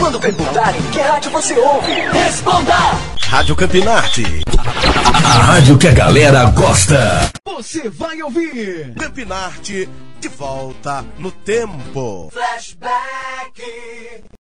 Quando perguntarem que rádio você ouve, responda! Rádio Campinarte. A rádio que a galera gosta. Você vai ouvir Campinarte de volta no tempo. Flashback.